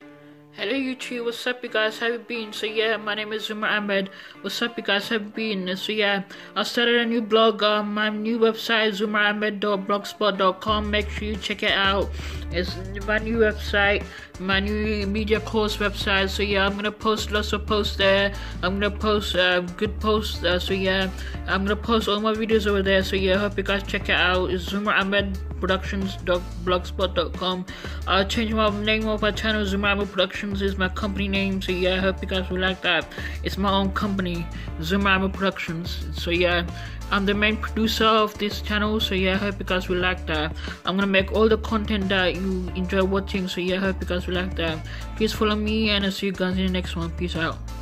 Hello YouTube, what's up you guys, how you been? So yeah, my name is Umar Ahmed. What's up you guys, how you been? So yeah, I started a new blog on my new website, zumarahmed.blogspot.com. Make sure you check it out. It's my new website, my new media course website. So yeah, I'm gonna post lots of posts there. I'm gonna post good posts. So yeah, I'm gonna post all my videos over there. So yeah, I hope you guys check it out. It's zumarahmed.productions.blogspot.com. I'll change my name of my channel. Zumar Ahmed Productions is my company name. So yeah, I hope you guys will like that. It's my own company, Zumar Ahmed Productions. So yeah, I'm the main producer of this channel. So yeah, I hope you guys will like that. I'm gonna make all the content that you enjoy watching. So yeah, I hope you guys will like that. Please follow me, and I'll see you guys in the next one. Peace out.